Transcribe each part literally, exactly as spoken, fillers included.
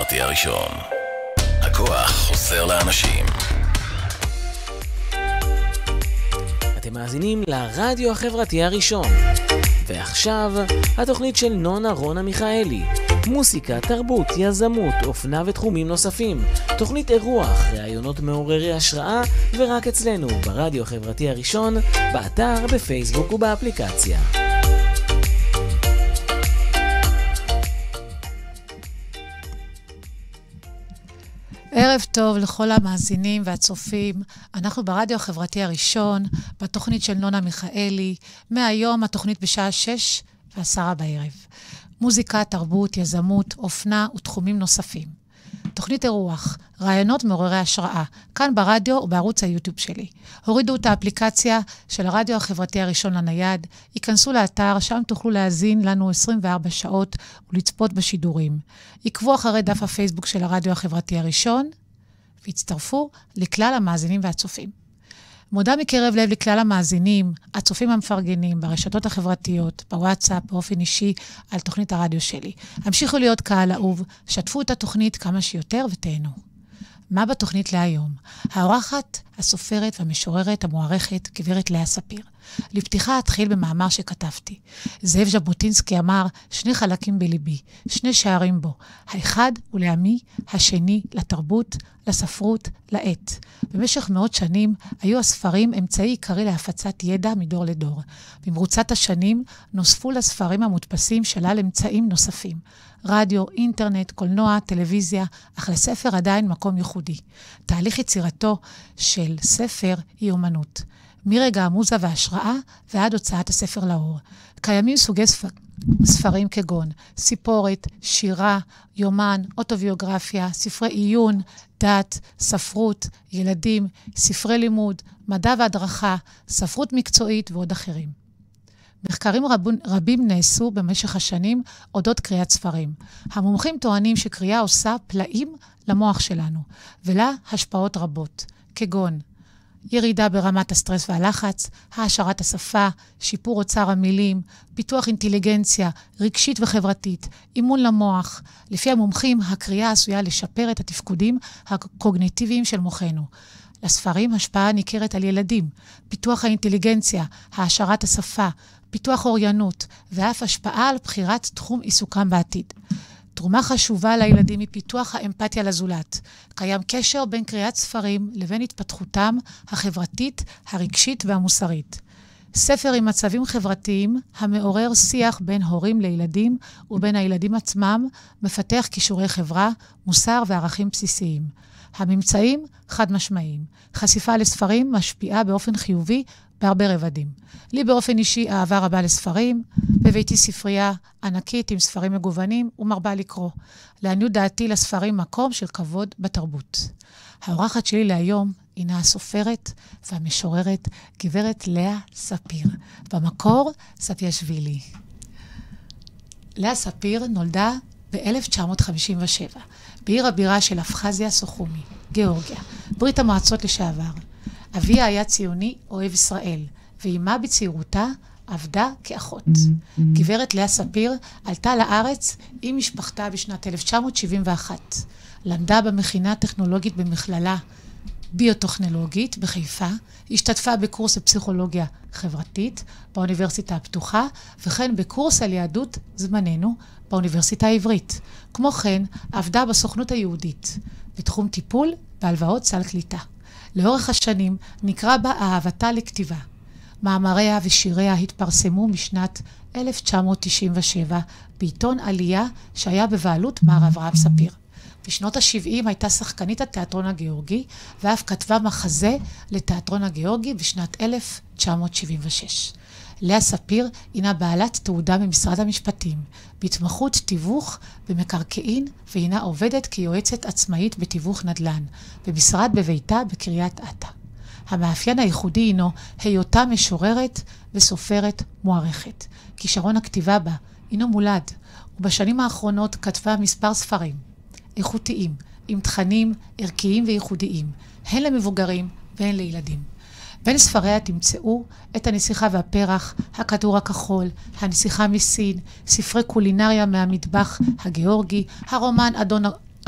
החברתי הראשון. הכוח חוזר לאנשים. אתם מאזינים לרדיו החברתי הראשון. ועכשיו, התוכנית של נונה רונה מיכאלי. מוסיקה, תרבות, יזמות, אופנה ותחומים נוספים. תוכנית אירוח, ראיונות מעוררי השראה, ורק אצלנו, ברדיו החברתי הראשון, באתר, בפייסבוק ובאפליקציה. ערב טוב לכל המאזינים והצופים. אנחנו ברדיו החברתי הראשון, בתוכנית של נונה מיכאלי. מהיום התוכנית בשעה שש ועשרה בערב. מוזיקה, תרבות, יזמות, אופנה ותחומים נוספים. תוכנית אירוח, רעיונות מעוררי השראה, כאן ברדיו ובערוץ היוטיוב שלי. הורידו את האפליקציה של הרדיו החברתי הראשון לנייד, ייכנסו לאתר, שם תוכלו להזין לנו עשרים וארבע שעות ולצפות בשידורים. עקבו אחרי דף הפייסבוק של הרדיו החברתי הראשון, והצטרפו לכלל המאזינים והצופים. מודה מקרב לב לכלל המאזינים, הצופים המפרגנים, ברשתות החברתיות, בוואטסאפ, באופן אישי, על תוכנית הרדיו שלי. המשיכו להיות קהל אהוב, שתפו את התוכנית כמה שיותר ותהנו. מה בתוכנית להיום? האורחת, הסופרת והמשוררת המוערכת, גברת לאה ספיר. לפתיחה אתחיל במאמר שכתבתי. זאב ז'בוטינסקי אמר, שני חלקים בליבי, שני שערים בו. האחד הוא לעמי, השני לתרבות, לספרות, לעת. במשך מאות שנים היו הספרים אמצעי עיקרי להפצת ידע מדור לדור. במרוצת השנים נוספו לספרים המודפסים שלל אמצעים נוספים. רדיו, אינטרנט, קולנוע, טלוויזיה, אך לספר עדיין מקום ייחודי. תהליך יצירתו של ספר היא אומנות. מרגע המוזה וההשראה ועד הוצאת הספר לאור. קיימים סוגי ספר... ספרים כגון סיפורת, שירה, יומן, אוטוביוגרפיה, ספרי עיון, דת, ספרות, ילדים, ספרי לימוד, מדע והדרכה, ספרות מקצועית ועוד אחרים. מחקרים רבים, רבים נעשו במשך השנים אודות קריאת ספרים. המומחים טוענים שקריאה עושה פלאים למוח שלנו, ולה השפעות רבות, כגון ירידה ברמת הסטרס והלחץ, העשרת השפה, שיפור אוצר המילים, פיתוח אינטליגנציה, רגשית וחברתית, אימון למוח. לפי המומחים, הקריאה עשויה לשפר את התפקודים הקוגניטיביים של מוחנו. לספרים השפעה ניכרת על ילדים, פיתוח האינטליגנציה, העשרת השפה, פיתוח אוריינות, ואף השפעה על בחירת תחום עיסוקם בעתיד. תרומה חשובה לילדים היא פיתוח האמפתיה לזולת. קיים קשר בין קריאת ספרים לבין התפתחותם החברתית, הרגשית והמוסרית. ספר עם מצבים חברתיים המעורר שיח בין הורים לילדים ובין הילדים עצמם, מפתח כישורי חברה, מוסר וערכים בסיסיים. הממצאים חד משמעיים. חשיפה לספרים משפיעה באופן חיובי בהרבה רבדים. לי באופן אישי אהבה רבה לספרים, בביתי ספרייה ענקית עם ספרים מגוונים ומרבה לקרוא. לעניות דעתי לספרים מקום של כבוד בתרבות. האורחת שלי להיום הינה הסופרת והמשוררת גברת לאה ספיר. במקור ספיאשווילי. לאה ספיר נולדה ב-אלף תשע מאות חמישים ושבע, בעיר הבירה של אבחזיה סוכומי, גיאורגיה, ברית המועצות לשעבר. אביה היה ציוני אוהב ישראל, ואימה בצעירותה עבדה כאחות. Mm-hmm. גברת לאה ספיר עלתה לארץ עם משפחתה בשנת אלף תשע מאות שבעים ואחת. למדה במכינה טכנולוגית במכללה ביוטכנולוגית בחיפה, השתתפה בקורס בפסיכולוגיה חברתית באוניברסיטה הפתוחה, וכן בקורס על יהדות זמננו באוניברסיטה העברית. כמו כן, עבדה בסוכנות היהודית, בתחום טיפול בהלוואות סל קליטה. לאורך השנים נקרא בה אהבתה לכתיבה. מאמריה ושיריה התפרסמו משנת אלף תשע מאות תשעים ושבע בעיתון עלייה שהיה בבעלות מר אברהם ספיר. בשנות ה-שבעים הייתה שחקנית התיאטרון הגיאורגי, ואף כתבה מחזה לתיאטרון הגיאורגי בשנת אלף תשע מאות שבעים ושש. לאה ספיר הינה בעלת תעודה ממשרד המשפטים, בהתמחות תיווך במקרקעין, והינה עובדת כיועצת עצמאית בתיווך נדל"ן, במשרד בביתה בקריית אתא. המאפיין הייחודי הינו היותה משוררת וסופרת מוערכת. כישרון הכתיבה בה הינו מולד, ובשנים האחרונות כתבה מספר ספרים איכותיים, עם תכנים ערכיים וייחודיים, הן למבוגרים והן לילדים. בין ספריה תמצאו את הנסיכה והפרח, הכדור הכחול, הנסיכה מסין, ספרי קולינריה מהמטבח הגיאורגי, הרומן אדון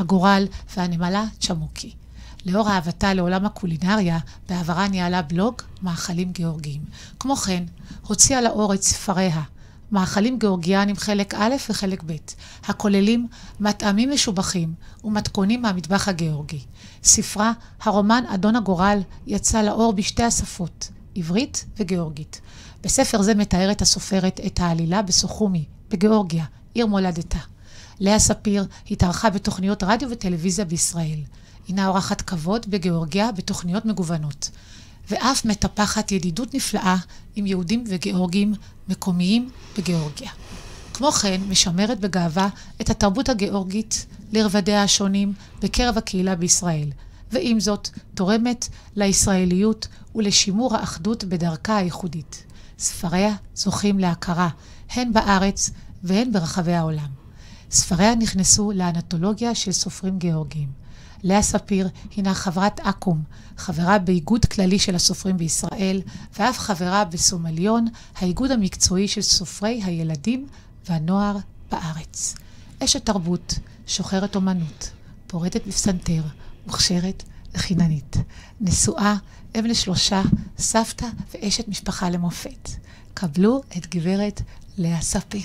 הגורל והנמלה צ'מוקי. לאור אהבתה לעולם הקולינריה, בעברה ניהלה בלוג מאכלים גיאורגיים. כמו כן, הוציאה לאור את ספריה, מאכלים גיאורגיאנים חלק א' וחלק ב', הכוללים מטעמים משובחים ומתכונים מהמטבח הגיאורגי. ספרה, הרומן אדון הגורל, יצא לאור בשתי השפות, עברית וגיאורגית. בספר זה מתארת הסופרת את העלילה בסוכומי, בגיאורגיה, עיר מולדתה. לאה ספיר התארחה בתוכניות רדיו וטלוויזיה בישראל. הינה אורחת כבוד בגיאורגיה בתוכניות מגוונות. ואף מטפחת ידידות נפלאה עם יהודים וגיאורגים מקומיים בגיאורגיה. כמו כן, משמרת בגאווה את התרבות הגיאורגית לרבדיה השונים בקרב הקהילה בישראל, ועם זאת תורמת לישראליות ולשימור האחדות בדרכה הייחודית. ספריה זוכים להכרה, הן בארץ והן ברחבי העולם. ספריה נכנסו לאנתולוגיה של סופרים גיאורגיים. לאה ספיר הינה חברת אקום, חברה באיגוד כללי של הסופרים בישראל, ואף חברה בסומליון, האיגוד המקצועי של סופרי הילדים והנוער בארץ. אשת תרבות, שוחרת אומנות, פורטת בפסנתר, מוכשרת וחיננית. נשואה, אם לשלושה, סבתא ואשת משפחה למופת. קבלו את גברת לאה ספיר.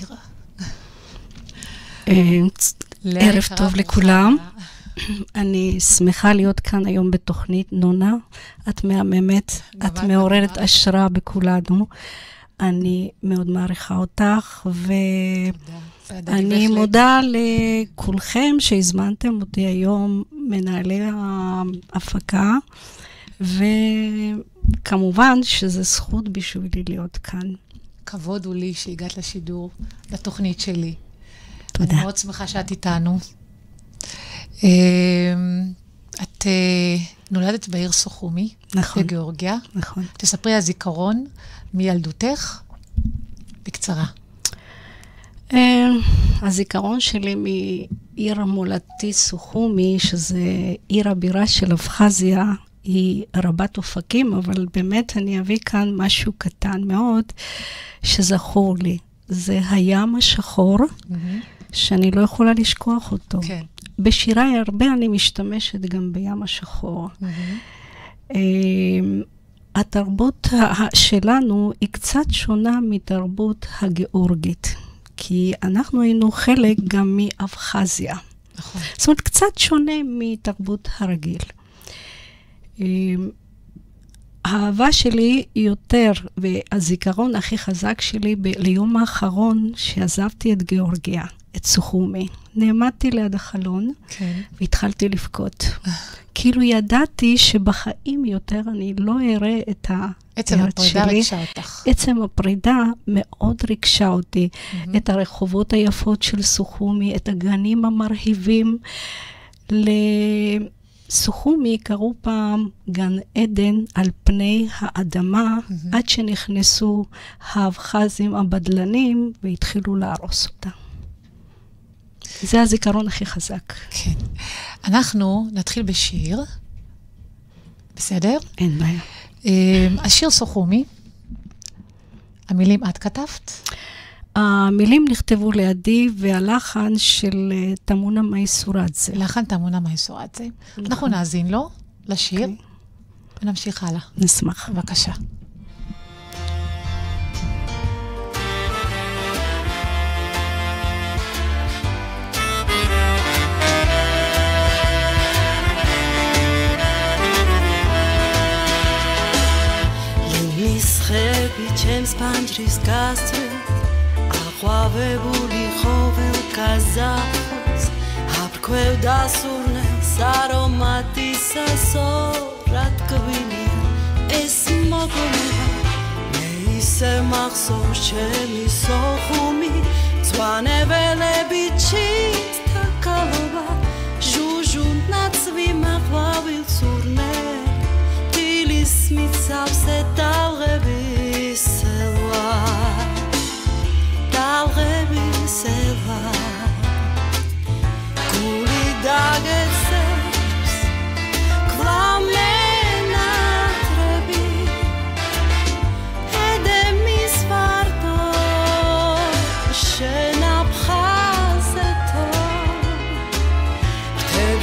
ערב טוב לכולם. אני שמחה להיות כאן היום בתוכנית נונה. את מהממת, את מעוררת השראה בכולנו. אני מאוד מעריכה אותך, ואני מודה לכולכם שהזמנתם אותי היום, מנהלי ההפקה, וכמובן שזה זכות בשבילי להיות כאן. כבוד הוא לי שהגעת לשידור, לתוכנית שלי. תודה. אני מאוד שמחה שאת איתנו. את נולדת בעיר סוכומי, נכון. בגיאורגיה. נכון. תספרי על זיכרון מילדותך בקצרה. הזיכרון שלי מעיר המולדתי סוכומי, שזה עיר הבירה של אבחזיה, היא רבת אופקים, אבל באמת אני אביא כאן משהו קטן מאוד שזכור לי. זה הים השחור, שאני לא יכולה לשכוח אותו. כן. בשיריי הרבה אני משתמשת גם בים השחור. התרבות שלנו היא קצת שונה מתרבות הגיאורגית, כי אנחנו היינו חלק גם מאבחזיה. נכון. זאת אומרת, קצת שונה מתרבות הרגיל. האהבה שלי יותר, והזיכרון הכי חזק שלי ליום האחרון שעזבתי את גיאורגיה, את סוכומי. נעמדתי ליד החלון, כן. והתחלתי לבכות. כאילו ידעתי שבחיים יותר אני לא אראה את הארץ עצם הפרידה שלי. ריגשה אותך. עצם הפרידה מאוד ריגשה אותי. Mm-hmm. את הרחובות היפות של סוכומי, את הגנים המרהיבים. לסוכומי קראו פעם גן עדן על פני האדמה, mm-hmm. עד שנכנסו האבחזים הבדלנים והתחילו להרוס אותה. זה הזיכרון הכי חזק. כן. אנחנו נתחיל בשיר. בסדר? אין בעיה. השיר סוכומי. המילים את כתבת? המילים נכתבו לידי, והלחן של תמונה מייסורדזה. לחן תמונה מייסורדזה. אנחנו נאזין לו, לשיר, ונמשיך הלאה. נשמח. בבקשה. Pičem spanđri skastve, a hvave buli hovel kazahos, apkvev da surne saromati sa sorat kvinja, es mogoleva, ne ise mahso shemi sohumi, zvane vele bičit takalova, žužunt nad svima hvavil surne, tili smicav se talrebi. Dalrebi selva Kuli daget seps Kvlamena trebi Edem misvarto Shenapcha zeto Te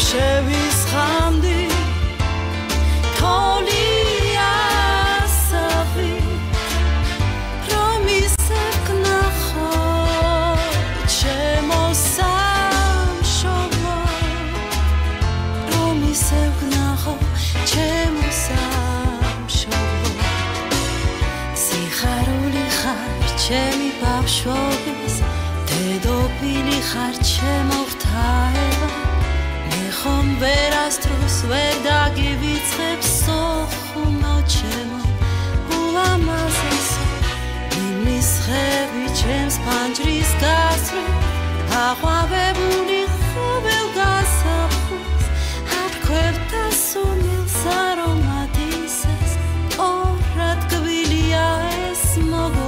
šovis, te dopili harče mortaeva, nechom verastros verdagi vicep sochum nočemo, ulamazesa, nimis chevičem spančris gasro, ahuavebuni chovel gasapus, arquertasumil saromatises, orat gvilia esmogo.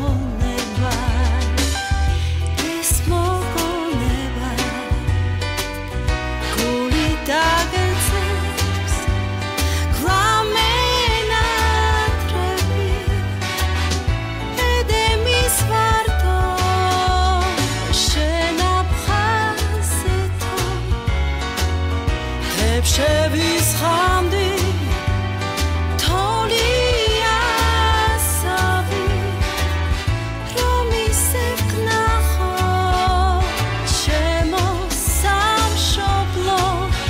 Chevis hamdi toli asavi promisev knacho chemo sam shoplo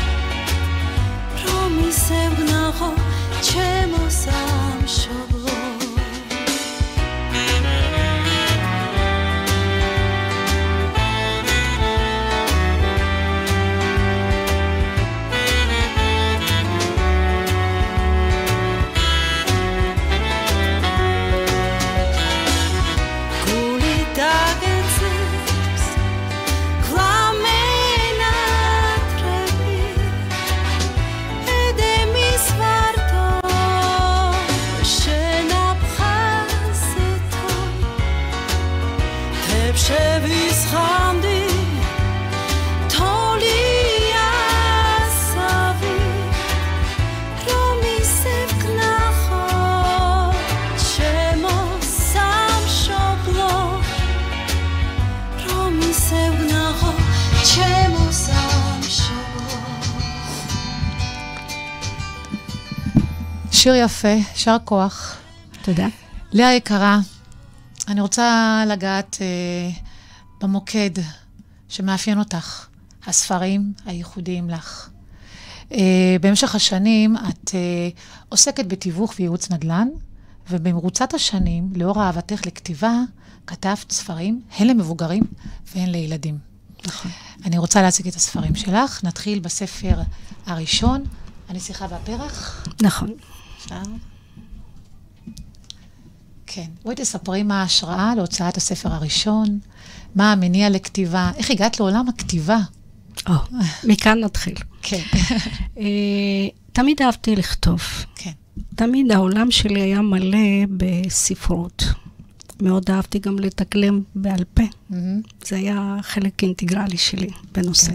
promisev knacho chemo sam shoplo שיר יפה, שר כוח. תודה. לאה יקרה, אני רוצה לגעת אה, במוקד שמאפיין אותך, הספרים הייחודיים לך. אה, במשך השנים את אה, עוסקת בתיווך וייעוץ נדל"ן, ובמרוצת השנים, לאור אהבתך לכתיבה, כתבת ספרים, הן למבוגרים והן לילדים. נכון. אני רוצה להציג את הספרים שלך. נתחיל בספר הראשון, הנסיכה והפרח. נכון. אפשר? כן. בואי תספרי מה ההשראה להוצאת הספר הראשון, מה המניע לכתיבה, איך הגעת לעולם הכתיבה? או, מכאן נתחיל. כן. תמיד אהבתי לכתוב. כן. תמיד העולם שלי היה מלא בספרות. מאוד אהבתי גם לתקלם בעל פה. זה היה חלק אינטגרלי שלי בנושא.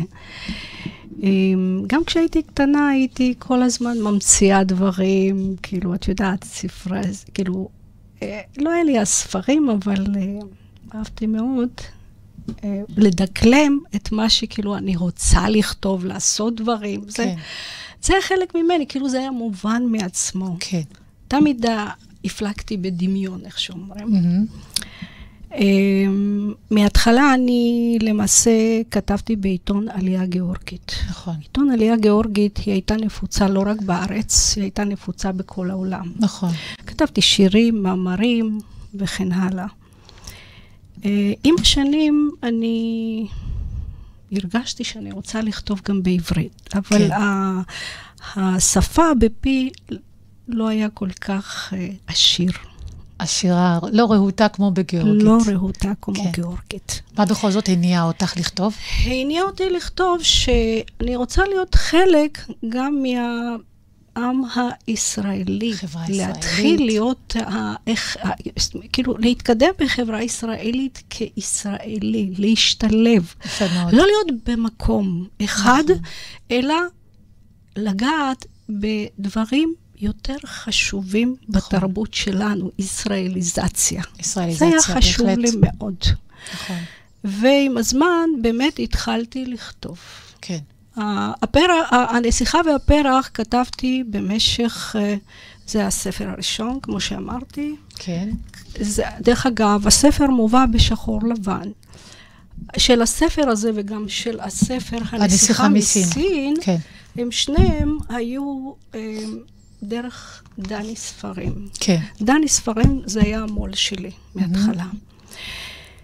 גם כשהייתי קטנה, הייתי כל הזמן ממציאה דברים, כאילו, את יודעת, ספרי, כאילו, לא היה לי הספרים, אבל אהבתי מאוד לדקלם את מה שכאילו אני רוצה לכתוב, לעשות דברים. כן. זה, זה היה חלק ממני, כאילו זה היה מובן מעצמו. כן. תמיד הפלגתי בדמיון, איך שאומרים. Mm-hmm. Um, מההתחלה אני למעשה כתבתי בעיתון עלייה גאורגית. נכון. עיתון עלייה גאורגית היא הייתה נפוצה לא רק בארץ, היא הייתה נפוצה בכל העולם. נכון. כתבתי שירים, מאמרים וכן הלאה. Uh, עם השנים אני הרגשתי שאני רוצה לכתוב גם בעברית, אבל כן. ה- השפה בפי לא היה כל כך uh, עשיר. השירה לא רהוטה כמו בגאורגית. לא רהוטה כמו כן. גאורגית. מה בכל זאת הניע אותך לכתוב? הניע אותי לכתוב שאני רוצה להיות חלק גם מהעם הישראלי. חברה ישראלית. להתחיל להיות, ה- איך, ה- כאילו, להתקדם בחברה ישראלית כישראלי, להשתלב. יפה מאוד. לא להיות במקום אחד, נכון. אלא לגעת בדברים יותר חשובים נכון. בתרבות שלנו, ישראליזציה. ישראליזציה, זה היה חשוב בהחלט. לי מאוד. נכון. ועם הזמן באמת התחלתי לכתוב. כן. הפרח, הנסיכה והפרח כתבתי במשך, זה הספר הראשון, כמו שאמרתי. כן. זה, דרך אגב, הספר מובא בשחור לבן. של הספר הזה וגם של הספר הנסיכה מסין, מסין כן. הם שניהם היו הם, דרך דני ספרים. כן. דני ספרים זה היה המול שלי מההתחלה.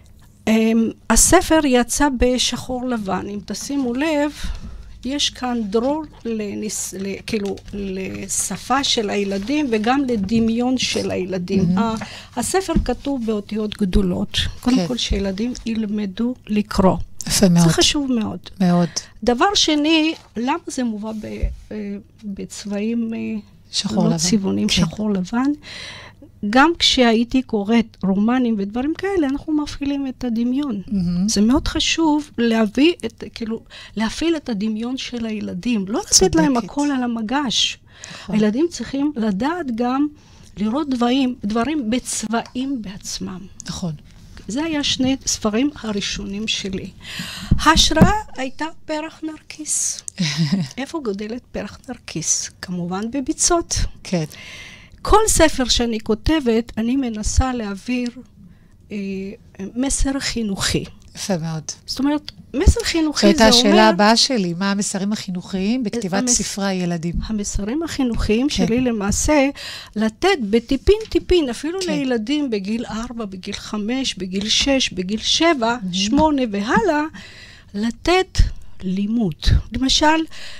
הספר יצא בשחור לבן. אם תשימו לב, יש כאן דרור לניס, כאילו, לשפה של הילדים וגם לדמיון של הילדים. Mm-hmm. הספר כתוב באותיות גדולות. קודם okay. כל שילדים ילמדו לקרוא. יפה מאוד. זה חשוב מאוד. מאוד. דבר שני, למה זה מובא בצבעים שחור לא לבן. צבעונים כן. שחור לבן? גם כשהייתי קוראת רומנים ודברים כאלה, אנחנו מפעילים את הדמיון. Mm-hmm. זה מאוד חשוב להביא את, כאילו, להפעיל את הדמיון של הילדים. לא לתת להם הכל על המגש. נכון. הילדים צריכים לדעת גם לראות דברים, דברים בצבעים בעצמם. נכון. זה היה שני ספרים הראשונים שלי. ההשראה הייתה פרח נרקיס. איפה גודלת פרח נרקיס? כמובן בביצות. כן. כל ספר שאני כותבת, אני מנסה להעביר אה, מסר חינוכי. יפה מאוד. זאת אומרת, מסר חינוכי זה אומר... זאת הייתה השאלה הבאה שלי, מה המסרים החינוכיים בכתיבת המס... ספרי הילדים? המסרים החינוכיים כן. שלי למעשה, לתת בטיפין טיפין, אפילו כן. לילדים בגיל ארבע, בגיל חמש, בגיל שש, בגיל שבע, mm-hmm. שמונה והלאה, לתת לימוד. למשל,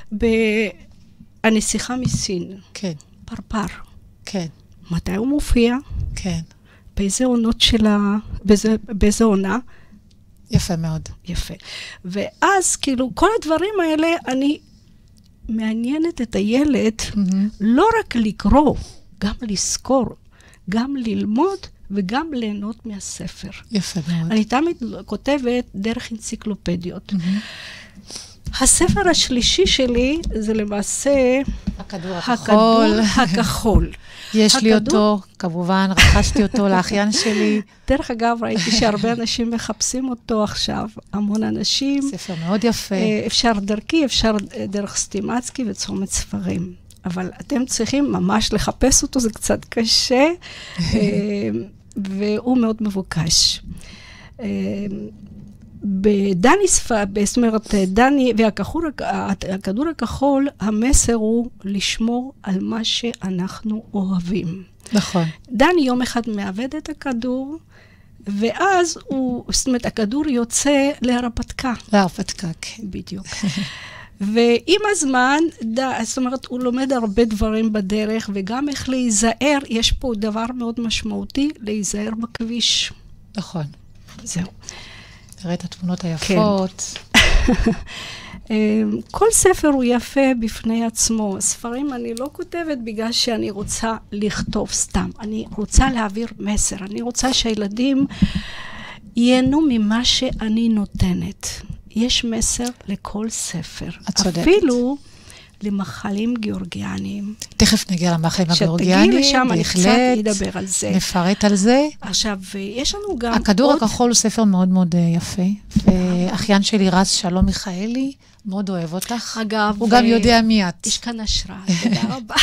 בנסיכה מסין. כן. פרפר. כן. מתי הוא מופיע? כן. באיזה עונות שלה, באיזה, באיזה עונה? יפה מאוד. יפה. ואז, כאילו, כל הדברים האלה, אני מעניינת את הילד, mm-hmm. לא רק לקרוא, גם לזכור, גם ללמוד, וגם ליהנות מהספר. יפה מאוד. אני תמיד כותבת דרך אנציקלופדיות. Mm-hmm. הספר השלישי שלי זה למעשה הכדור הכחול. הכדור הכחול. יש לי אותו, כמובן, רכשתי אותו לאחיין שלי. דרך אגב, ראיתי שהרבה אנשים מחפשים אותו עכשיו, המון אנשים. ספר מאוד יפה. אפשר דרכי, אפשר דרך סטימצקי וצומת ספרים. אבל אתם צריכים ממש לחפש אותו, זה קצת קשה, והוא מאוד מבוקש. בדני ספה, זאת אומרת, דני והכדור הכחול, המסר הוא לשמור על מה שאנחנו אוהבים. נכון. דני יום אחד מעבד את הכדור, ואז הוא, זאת אומרת, הכדור יוצא להרפתקה. להרפתקה, כן. בדיוק. ועם הזמן, זאת אומרת, הוא לומד הרבה דברים בדרך, וגם איך להיזהר, יש פה דבר מאוד משמעותי, להיזהר בכביש. נכון. זהו. תראה את התמונות היפות. כל ספר הוא יפה בפני עצמו. ספרים אני לא כותבת בגלל שאני רוצה לכתוב סתם. אני רוצה להעביר מסר. אני רוצה שהילדים ייהנו ממה שאני נותנת. יש מסר לכל ספר. את צודקת. אפילו למאכלים גיאורגיאניים. תכף נגיע למאכלים הגיאורגיאניים. שתגיעי לשם, אני קצת אדבר על זה. נפרט על זה. עכשיו, יש לנו גם הכדור עוד... הכחול הוא ספר מאוד מאוד יפה. ואחיין שלי רז שלום מיכאלי, מאוד אוהב אותך. אגב, הוא גם יודע מי את. יש כאן השראה, תודה רבה.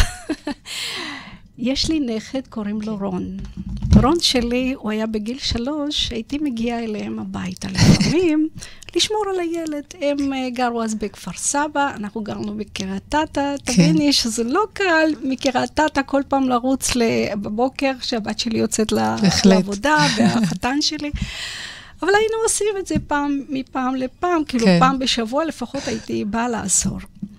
יש לי נכד, קוראים לו רון. רון שלי, הוא היה בגיל שלוש, הייתי מגיעה אליהם הביתה לפעמים, לשמור על הילד. הם גרו אז בכפר סבא, אנחנו גרנו בקריית אתא, תביני שזה לא קל מקריית אתא כל פעם לרוץ בבוקר, שהבת שלי יוצאת לעבודה, והחתן שלי. אבל היינו עושים את זה פעם מפעם לפעם, כאילו פעם בשבוע לפחות הייתי באה לעזור.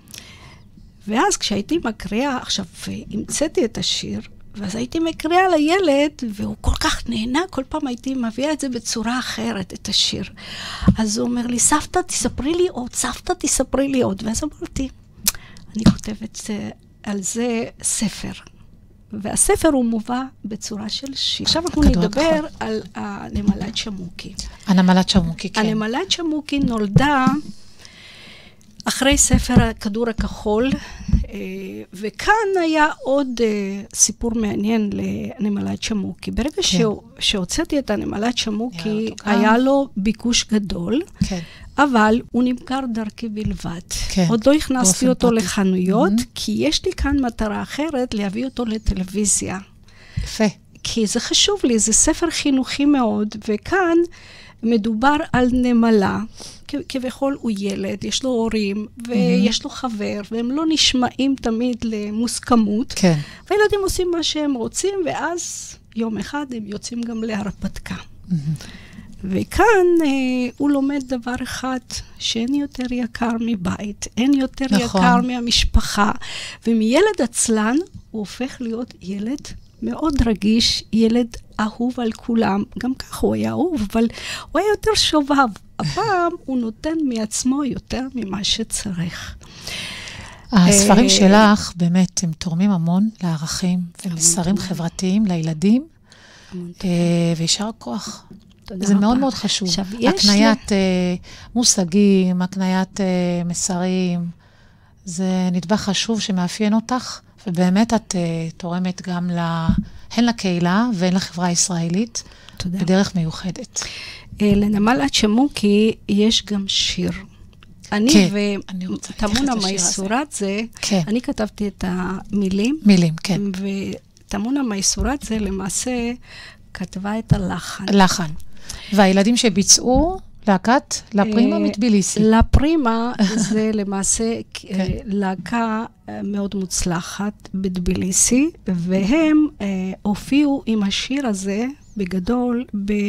ואז כשהייתי מקריאה, עכשיו המצאתי את השיר, ואז הייתי מקריאה לילד, והוא כל כך נהנה, כל פעם הייתי מביאה את זה בצורה אחרת, את השיר. אז הוא אומר לי, סבתא, תספרי לי עוד, סבתא, תספרי לי עוד. ואז אמרתי, אני כותבת על זה ספר. והספר הוא מובא בצורה של שיר. עכשיו אנחנו נדבר על הנמלת שמוקי. הנמלת שמוקי, כן. הנמלת שמוקי נולדה אחרי ספר הכדור הכחול, וכאן היה עוד סיפור מעניין לנמלת שמוקי. ברגע שהוצאתי את הנמלת שמוקי, היה לו ביקוש גדול, אבל הוא נמכר דרכי בלבד. עוד לא הכנסתי אותו לחנויות, כי יש לי כאן מטרה אחרת להביא אותו לטלוויזיה. יפה. כי זה חשוב לי, זה ספר חינוכי מאוד, וכאן מדובר על נמלה, כביכול הוא ילד, יש לו הורים, ויש לו חבר, והם לא נשמעים תמיד למוסכמות, כן. והילדים עושים מה שהם רוצים, ואז יום אחד הם יוצאים גם להרפתקה. וכאן אה, הוא לומד דבר אחד, שאין יותר יקר מבית, אין יותר נכון. יקר מהמשפחה, ומילד עצלן הוא הופך להיות ילד מאוד רגיש, ילד אהוב על כולם, גם ככה הוא היה אהוב, אבל הוא היה יותר שובב. הפעם הוא נותן מעצמו יותר ממה שצריך. הספרים שלך באמת הם תורמים המון לערכים ומסרים חברתיים לילדים, וישר כוח. זה מאוד מאוד חשוב. הקניית מושגים, הקניית מסרים, זה נדבך חשוב שמאפיין אותך, ובאמת את תורמת גם הן לקהילה והן לחברה הישראלית, בדרך מיוחדת. לנמל הצ'מוקי יש גם שיר. אני ותמונה מייסורדזה, אני כתבתי את המילים. מילים, כן. ותמונה מייסורדזה למעשה כתבה את הלחן. לחן. והילדים שביצעו להקת לפרימה מטביליסי. לפרימה זה למעשה להקה מאוד מוצלחת בטביליסי, והם הופיעו עם השיר הזה בגדול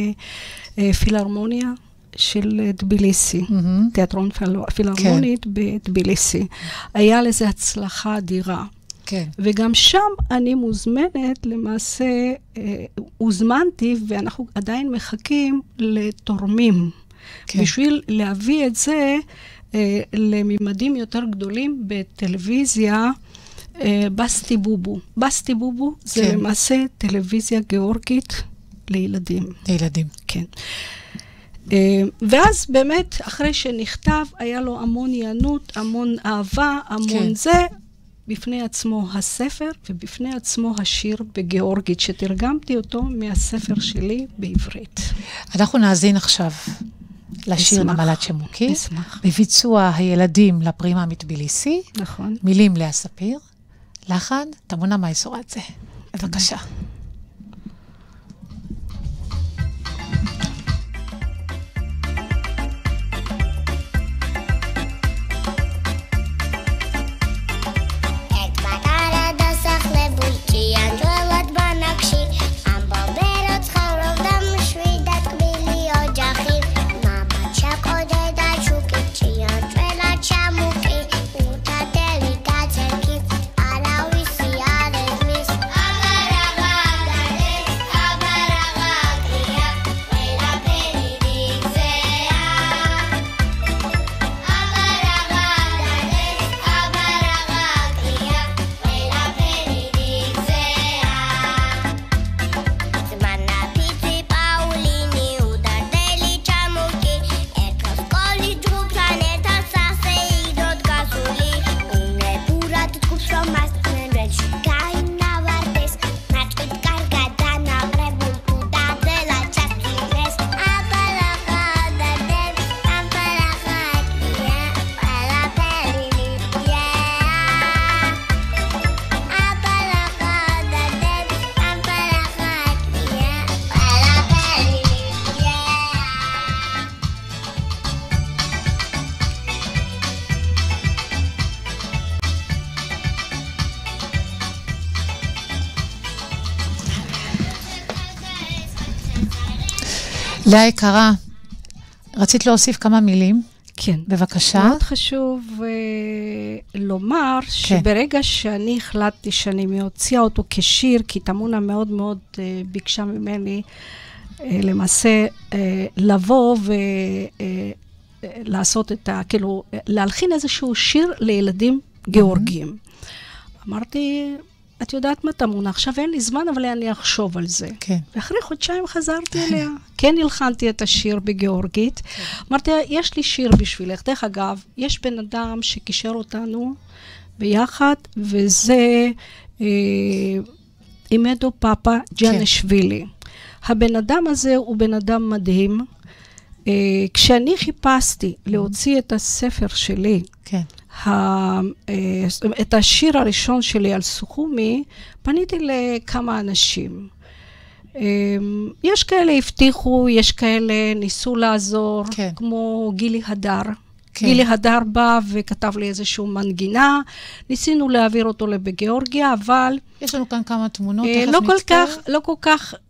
בפילהרמוניה של טביליסי, תיאטרון פילהרמונית בטביליסי. היה לזה הצלחה אדירה. כן. וגם שם אני מוזמנת, למעשה הוזמנתי, ואנחנו עדיין מחכים לתורמים. כן. בשביל להביא את זה אה, לממדים יותר גדולים בטלוויזיה, אה, בסטי בובו. בסטי בובו כן. זה למעשה טלוויזיה גיאורגית לילדים. לילדים. כן. אה, ואז באמת, אחרי שנכתב, היה לו המון עיינות, המון אהבה, המון כן. זה, בפני עצמו הספר, ובפני עצמו השיר בגיאורגית, שתרגמתי אותו מהספר שלי בעברית. אנחנו נאזין עכשיו לשיר נמל הצ'מוקי, בביצוע הילדים לפרימה מטביליסי, נכון. מילים לאה ספיר, לחן, תמונה מייסורדזה. בבקשה. לאה יקרה, רצית להוסיף כמה מילים? כן. בבקשה. מאוד חשוב uh, לומר כן. שברגע שאני החלטתי שאני מוציאה אותו כשיר, כי תמונה מאוד מאוד uh, ביקשה ממני uh, למעשה uh, לבוא ולעשות uh, את ה... כאילו, להלחין איזשהו שיר לילדים גיאורגיים. Mm-hmm. אמרתי... את יודעת מה תמונה, עכשיו אין לי זמן, אבל אני אחשוב על זה. כן. ואחרי חודשיים חזרתי אליה. כן הלחנתי את השיר בגיאורגית. כן. אמרתי, יש לי שיר בשבילך. דרך אגב, יש בן אדם שקישר אותנו ביחד, וזה אה, אימדו פאפה ג'אנשווילי. כן. הבן אדם הזה הוא בן אדם מדהים. אה, כשאני חיפשתי להוציא את הספר שלי, כן. את השיר הראשון שלי על סוכומי, פניתי לכמה אנשים. יש כאלה הבטיחו, יש כאלה ניסו לעזור, כן. כמו גילי הדר. כן. גילי הדר בא וכתב לי איזשהו מנגינה, ניסינו להעביר אותו לבגיאורגיה, אבל... יש לנו כאן כמה תמונות, לא כל כך, לא כל כך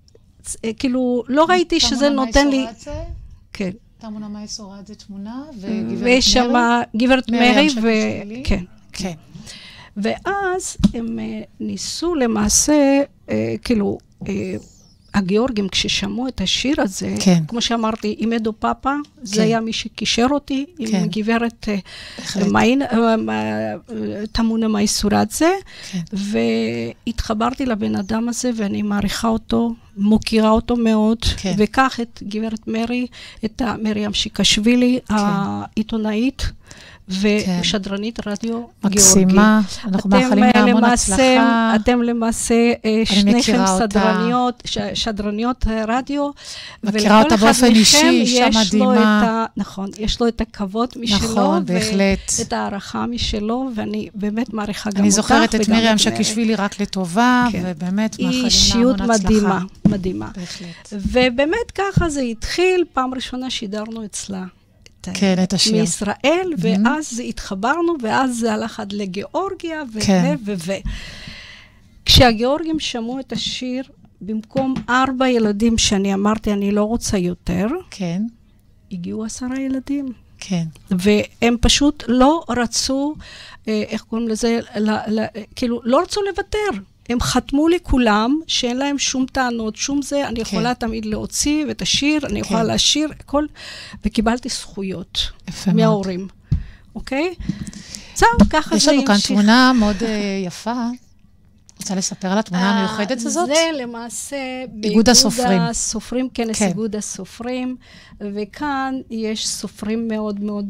כאילו, לא ראיתי שזה נותן לי... כן. תמונה מייסורד זה תמונה, וגברת ויש שם גברת מרי, ו... כן. כן. ואז הם ניסו למעשה, כאילו, הגיאורגים כששמעו את השיר הזה, כן. כמו שאמרתי, עם אדו פאפה, זה כן. היה מי שקישר אותי, כן. עם גברת מיין, תמונה מייסורדזה, כן. והתחברתי לבן אדם הזה, ואני מעריכה אותו, מוכירה אותו מאוד, כן. וכך את גברת מרי, את מרים שיקשווילי, כן. העיתונאית, ושדרנית רדיו גיאורגי. מקסימה, אנחנו מאחלים לה המון הצלחה. אתם למעשה שניכם סדרניות, שדרניות רדיו. מכירה אותה באופן אישי, אישה מדהימה. נכון, יש לו את הכבוד משלו. נכון, בהחלט. ואת הערכה משלו, ואני באמת מעריכה גם אותך. אני זוכרת את מרים שקישווילי רק לטובה, ובאמת מאחלים לה המון הצלחה. אישיות מדהימה, מדהימה. בהחלט. ובאמת ככה זה התחיל, פעם ראשונה שידרנו אצלה. כן, את השיר. מישראל, ואז התחברנו, ואז זה הלך עד לגיאורגיה, ו... ו... ו... כשהגיאורגים שמעו את השיר, במקום ארבע ילדים שאני אמרתי, אני לא רוצה יותר, כן. הגיעו עשרה ילדים. כן. והם פשוט לא רצו, איך קוראים לזה, כאילו, לא רצו לוותר. הם חתמו לי כולם, שאין להם שום טענות, שום זה, אני יכולה תמיד להוציא את השיר, אני יכולה לשיר, הכל, וקיבלתי זכויות מההורים. אוקיי? זהו, ככה זה יש לנו כאן תמונה מאוד יפה. רוצה לספר על התמונה המיוחדת הזאת? זה למעשה איגוד הסופרים. הסופרים, כנס איגוד הסופרים, וכאן יש סופרים מאוד מאוד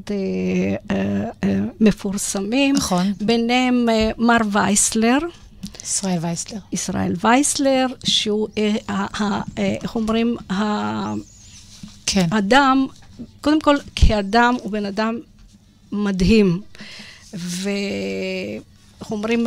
מפורסמים. נכון. ביניהם מר וייסלר, ישראל וייסלר. ישראל וייסלר, שהוא, איך אומרים, האדם, קודם כל, כאדם הוא בן אדם מדהים. ואיך אומרים,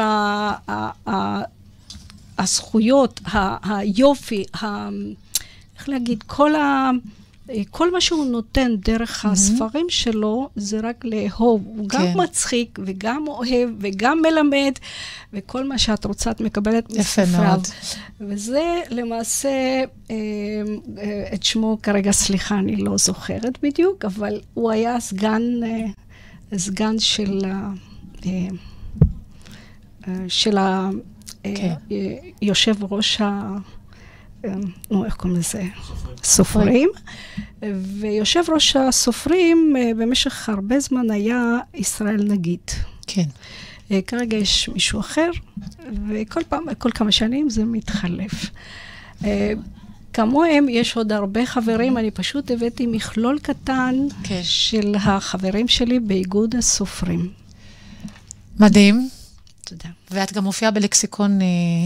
הזכויות, היופי, איך להגיד, כל ה... כל מה שהוא נותן דרך הספרים שלו, זה רק לאהוב. הוא גם מצחיק, וגם אוהב, וגם מלמד, וכל מה שאת רוצה, את מקבלת מספריו. וזה למעשה, את שמו כרגע, סליחה, אני לא זוכרת בדיוק, אבל הוא היה סגן, סגן של, של היושב ראש ה... איך קוראים לזה? סופרים. ויושב ראש הסופרים במשך הרבה זמן היה ישראל נגיד. כן. כרגע יש מישהו אחר, וכל פעם, כל כמה שנים זה מתחלף. כמוהם יש עוד הרבה חברים, אני פשוט הבאתי מכלול קטן של החברים שלי באיגוד הסופרים. מדהים. תודה. ואת גם מופיעה בלקסיקון...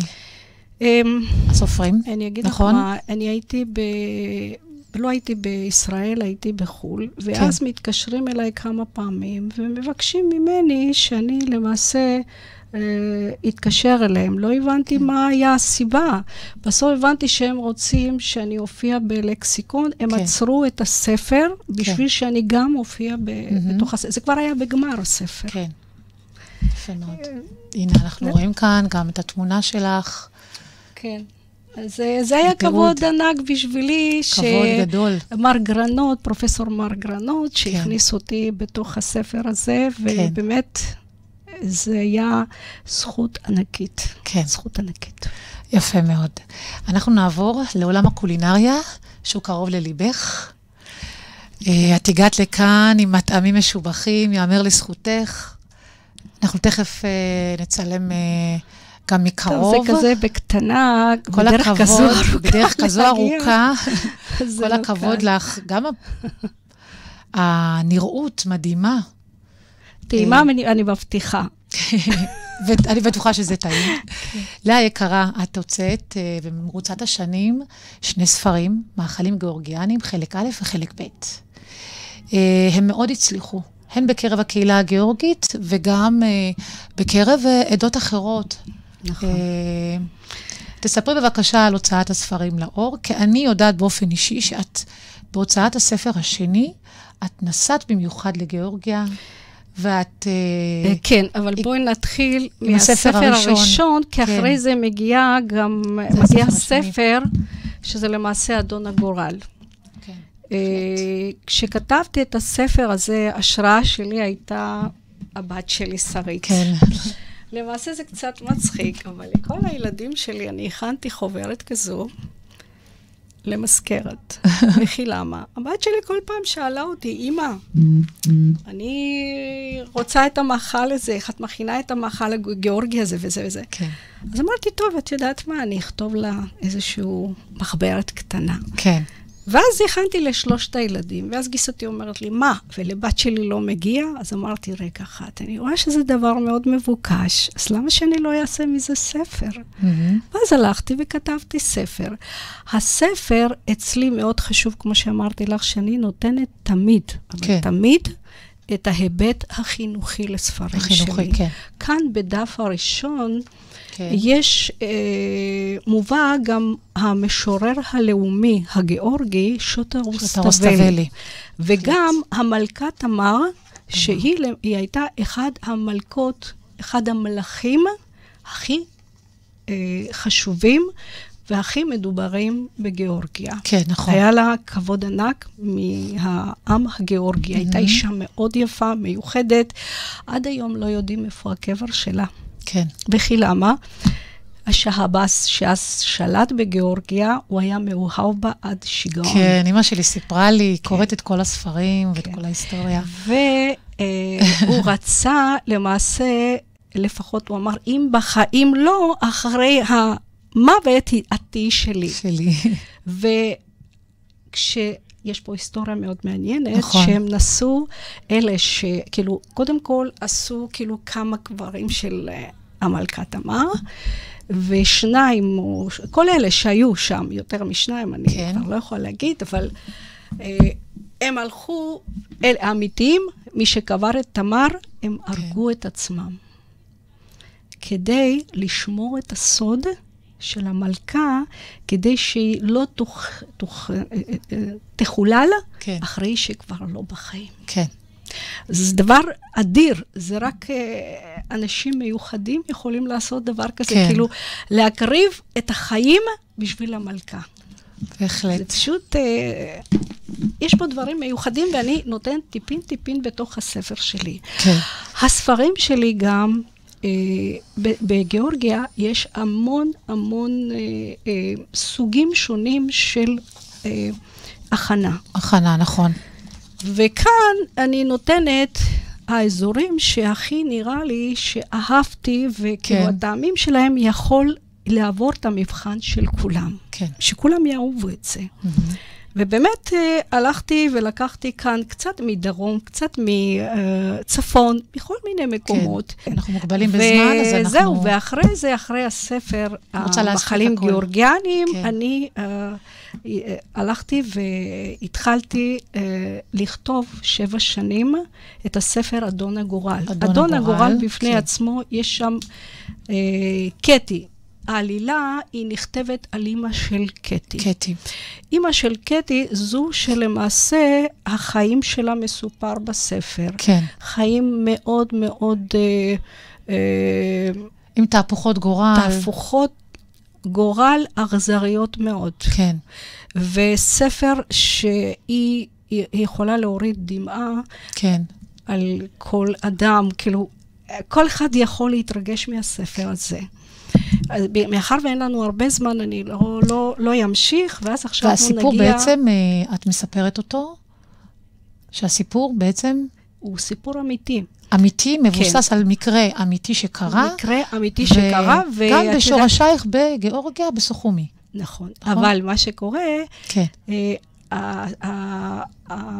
הסופרים, אני אגיד לך מה, אני הייתי ב... לא הייתי בישראל, הייתי בחול, ואז מתקשרים אליי כמה פעמים, ומבקשים ממני שאני למעשה אתקשר אליהם. לא הבנתי מה היה הסיבה. בסוף הבנתי שהם רוצים שאני אופיע בלקסיקון, הם עצרו את הספר, בשביל שאני גם אופיע בתוך הספר. זה כבר היה בגמר הספר. כן, יפה מאוד. הנה, אנחנו רואים כאן גם את התמונה שלך, כן. אז זה היה כבוד ענק בשבילי, כבוד גדול. מר גרנות, פרופסור מר גרנות, שהכניס אותי בתוך הספר הזה, ובאמת זה היה זכות ענקית. כן. זכות ענקית. יפה מאוד. אנחנו נעבור לעולם הקולינריה, שהוא קרוב לליבך. את הגעת לכאן עם מטעמים משובחים, יאמר לזכותך. אנחנו תכף נצלם... גם מקרוב. טוב, זה כזה בקטנה, כל בדרך הכבוד, כזו ארוכה. בדרך כזו ארוכה. כל הכבוד לך. גם הנראות מדהימה. טעימה, אני מבטיחה. ואני בטוחה שזה טעים. לאה יקרה, את הוצאת במרוצת השנים שני ספרים, מאכלים גיאורגיאנים, חלק א' וחלק ב'. הם מאוד הצליחו. הן בקרב הקהילה הגיאורגית, וגם בקרב עדות אחרות. נכון. תספרי בבקשה על הוצאת הספרים לאור, כי אני יודעת באופן אישי שאת בהוצאת הספר השני, את נסעת במיוחד לגיאורגיה, ואת... כן, אבל בואי נתחיל מהספר הראשון, כי אחרי זה מגיע גם, מגיע ספר שזה למעשה אדון הגורל. כן. אה, כשכתבתי את הספר הזה, השראה שלי הייתה הבת שלי שרית. כן. למעשה זה קצת מצחיק, אבל לכל הילדים שלי אני הכנתי חוברת כזו למזכרת. וכי למה? הבת שלי כל פעם שאלה אותי, אמא, אני רוצה את המאכל הזה, איך את מכינה את המאכל הגיאורגי הזה וזה וזה. כן. אז אמרתי, טוב, את יודעת מה, אני אכתוב לה איזשהו מחברת קטנה. כן. ואז הכנתי לשלושת הילדים, ואז גיסתי אומרת לי, מה? ולבת שלי לא מגיע? אז אמרתי, רגע אחת, אני רואה שזה דבר מאוד מבוקש, אז למה שאני לא אעשה מזה ספר? Mm-hmm. ואז הלכתי וכתבתי ספר. הספר אצלי מאוד חשוב, כמו שאמרתי לך, שאני נותנת תמיד, אבל כן. תמיד את ההיבט החינוכי לספרים החינוכי, שלי. כן. כאן בדף הראשון, כן. יש אה, מובא גם המשורר הלאומי הגיאורגי, שוטר רוסטבלי. וגם המלכה תמר, שהיא היא הייתה אחד המלכות, אחד המלכים הכי אה, חשובים והכי מדוברים בגיאורגיה. כן, נכון. היה לה כבוד ענק מהעם הגיאורגי. הייתה אישה מאוד יפה, מיוחדת. עד היום לא יודעים איפה הקבר שלה. כן. וכי למה? השהבאס שאז שלט בגיאורגיה, הוא היה מאוהב בה עד שיגעון. כן, אמא שלי סיפרה לי, קוראת את כל הספרים ואת כל ההיסטוריה. והוא רצה, למעשה, לפחות הוא אמר, אם בחיים לא, אחרי המוות את תהיי שלי. שלי. וכשיש פה היסטוריה מאוד מעניינת, נכון. שהם נסו, אלה שכאילו, קודם כל עשו כאילו כמה קברים של המלכה תמר, ושניים, או, כל אלה שהיו שם, יותר משניים, אני כן. כבר לא יכולה להגיד, אבל אה, הם הלכו, אל האמיתיים, מי שקבר את תמר, הם כן. הרגו את עצמם. כדי לשמור את הסוד של המלכה, כדי שהיא לא תוך, תוך, תחולל, כן. אחרי שכבר לא בחיים. כן. זה דבר אדיר, זה רק uh, אנשים מיוחדים יכולים לעשות דבר כזה, כן. כאילו להקריב את החיים בשביל המלכה. בהחלט. זה פשוט, uh, יש פה דברים מיוחדים, ואני נותנת טיפין טיפין בתוך הספר שלי. כן. הספרים שלי גם, uh, בגיאורגיה יש המון המון uh, uh, סוגים שונים של uh, הכנה. הכנה, נכון. וכאן אני נותנת האזורים שהכי נראה לי שאהבתי, וכאילו כן. הטעמים שלהם יכול לעבור את המבחן של כולם. כן. שכולם יאהבו את זה. Mm-hmm. ובאמת הלכתי ולקחתי כאן קצת מדרום, קצת מצפון, בכל מיני מקומות. כן. אנחנו מוגבלים בזמן, אז אנחנו... וזהו, ואחרי זה, אחרי הספר, המחלים גיאורגיאנים, כן. אני uh, הלכתי והתחלתי uh, לכתוב שבע שנים את הספר אדון הגורל. אדון, אדון הגורל, הגורל בפני כן. עצמו, יש שם uh, קטי. העלילה היא נכתבת על אמא של קטי. קטי. אמא של קטי זו שלמעשה החיים שלה מסופר בספר. כן. חיים מאוד מאוד... אה, אה, עם תהפוכות גורל. תהפוכות גורל אכזריות מאוד. כן. וספר שהיא יכולה להוריד דמעה. כן. על כל אדם, כאילו, כל אחד יכול להתרגש מהספר הזה. מאחר ואין לנו הרבה זמן, אני לא, לא, לא ימשיך, ואז עכשיו אנחנו נגיע... והסיפור בעצם, את מספרת אותו? שהסיפור בעצם... הוא סיפור אמיתי. אמיתי, מבוסס כן. על מקרה אמיתי שקרה. מקרה אמיתי ו... שקרה. גם בשורשייך בגיאורגיה, בסוכומי. נכון. נכון. אבל מה שקורה... כן. אה, אה, אה,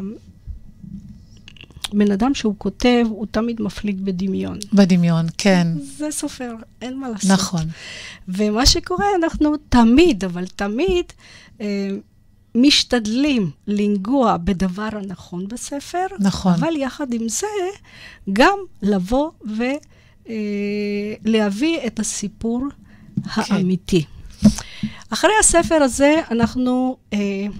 בן אדם שהוא כותב, הוא תמיד מפליג בדמיון. בדמיון, כן. זה סופר, אין מה לעשות. נכון. ומה שקורה, אנחנו תמיד, אבל תמיד, אה, משתדלים לנגוע בדבר הנכון בספר, נכון. אבל יחד עם זה, גם לבוא ולהביא אה, את הסיפור כן. האמיתי. אחרי הספר הזה, אנחנו... אה,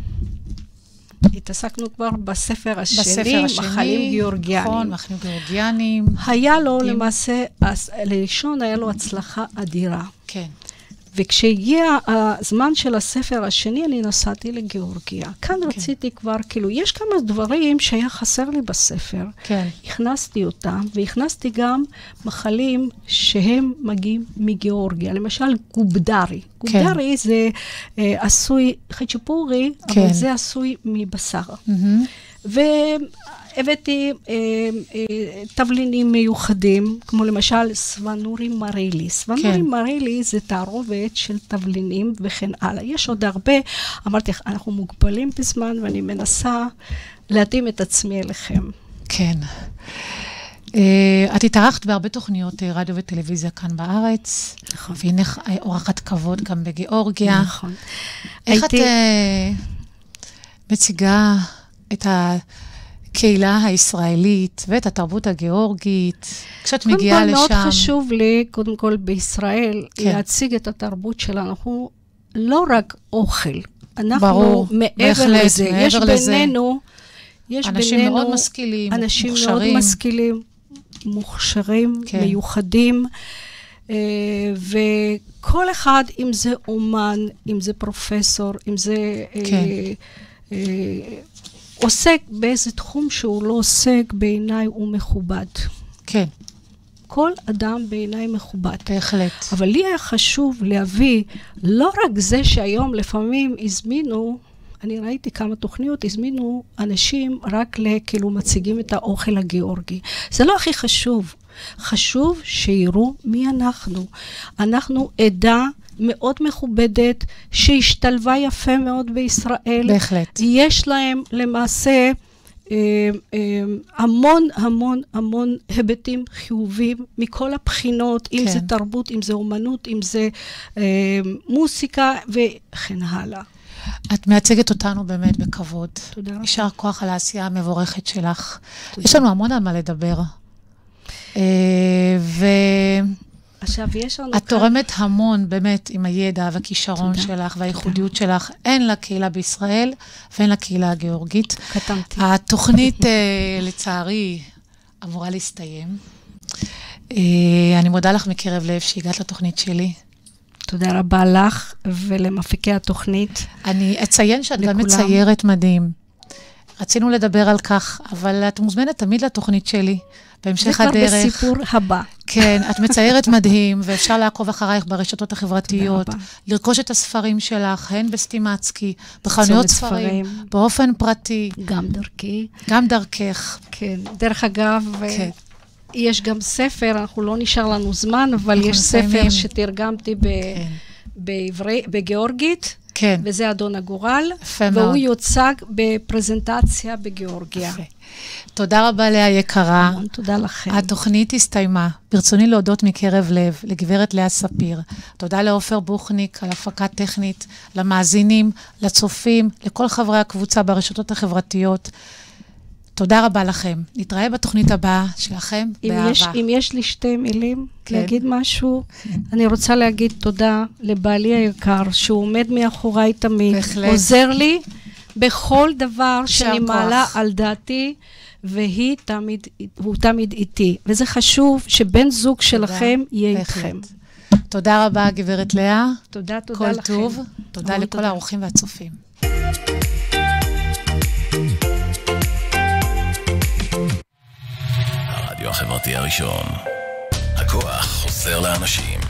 התעסקנו כבר בספר השני, בספר השני, מחלים גיאורגיינים. נכון, מחלים גיאורגיינים. היה לו למעשה, לראשון היה לו הצלחה אדירה. כן. וכשהגיע הזמן של הספר השני, אני נסעתי לגיאורגיה. כאן כן. רציתי כבר, כאילו, יש כמה דברים שהיה חסר לי בספר. כן. הכנסתי אותם, והכנסתי גם מחלים שהם מגיעים מגיאורגיה. למשל, גובדרי. כן. גובדרי זה אה, עשוי חצ'פורי, כן. אבל זה עשוי מבשר. Mm-hmm. והבאתי אה, אה, תבלינים מיוחדים, כמו למשל סוונורי מרילי. סוונורי כן. מרילי זה תערובת של תבלינים וכן הלאה. יש עוד הרבה, אמרתי, אנחנו מוגבלים בזמן ואני מנסה להתאים את עצמי אליכם. כן. Uh, את התארחת בהרבה תוכניות uh, רדיו וטלוויזיה כאן בארץ. נכון. והנה אורחת כבוד גם בגיאורגיה. נכון. איך הייתי... את uh, מציגה את הקהילה הישראלית ואת התרבות הגיאורגית, כשאת מגיעה לשם? קודם כל מאוד חשוב לי, קודם כל בישראל, כן. להציג את התרבות שלנו. אנחנו לא רק אוכל, אנחנו ברור, מעבר בהחלט, לזה. מעבר יש לזה. בינינו, יש אנשים בינינו, מאוד משכילים, אנשים מוכשרים. מאוד משכילים, מוכשרים, כן. מיוחדים, וכל אחד, אם זה אומן, אם זה פרופסור, אם זה... כן. עוסק באיזה תחום שהוא לא עוסק, בעיניי הוא מכובד. כן. כל אדם בעיניי מכובד. בהחלט. אבל לי היה חשוב להביא, לא רק זה שהיום לפעמים הזמינו, אני ראיתי כמה תוכניות, הזמינו אנשים רק לכאילו מציגים את האוכל הגיאורגי. זה לא הכי חשוב. חשוב שיראו מי אנחנו. אנחנו עדה מאוד מכובדת, שהשתלבה יפה מאוד בישראל. בהחלט. יש להם למעשה אה, אה, המון המון המון היבטים חיובים מכל הבחינות, כן. אם זה תרבות, אם זה אומנות, אם זה אה, מוסיקה וכן הלאה. את מייצגת אותנו באמת בכבוד. תודה רבה. יישר כוח על העשייה המבורכת שלך. תודה. יש לנו המון על מה לדבר. אה, ו... עכשיו, יש לנו את תורמת המון, באמת, עם הידע והכישרון שלך והייחודיות שלך, הן לקהילה בישראל והן לקהילה הגיאורגית. קטנתי. התוכנית, לצערי, אמורה להסתיים. אני מודה לך מקרב לב שהגעת לתוכנית שלי. תודה רבה לך ולמפיקי התוכנית. אני אציין שאת גם מציירת מדהים. רצינו לדבר על כך, אבל את מוזמנת תמיד לתוכנית שלי. בהמשך הדרך. זה כבר בסיפור הבא. כן, את מציירת מדהים, ואפשר לעקוב אחרייך ברשתות החברתיות, לרכוש את הספרים שלך, הן בסטימצקי, בחנויות ספרים, באופן פרטי. גם דרכי. גם דרכך. כן, דרך אגב, כן. יש גם ספר, אנחנו לא נשאר לנו זמן, אבל יש ספר שתרגמתי ב... כן. בעברי, בגיאורגית. כן. וזה אדון הגורל, והוא יוצג בפרזנטציה בגיאורגיה. יפה. תודה רבה לאה יקרה. תודה לכם. התוכנית הסתיימה. ברצוני להודות מקרב לב לגברת לאה ספיר. תודה לעופר בוכניק על הפקה טכנית, למאזינים, לצופים, לכל חברי הקבוצה ברשתות החברתיות. תודה רבה לכם. נתראה בתוכנית הבאה שלכם באהבה. יש, אם יש לי שתי מילים, כן. להגיד משהו, אני רוצה להגיד תודה לבעלי היקר, שהוא עומד מאחוריי תמיד, בהחלט. עוזר לי בכל דבר שאני כוח. מעלה על דעתי, והיא תמיד, הוא תמיד איתי. וזה חשוב שבן זוג תודה. שלכם יהיה בהחלט. איתכם. תודה רבה, גברת לאה. תודה, תודה כל לכם. כל טוב. תודה לכל תודה. האורחים והצופים. הרדיו החברתי הראשון. הכוח חוזר לאנשים.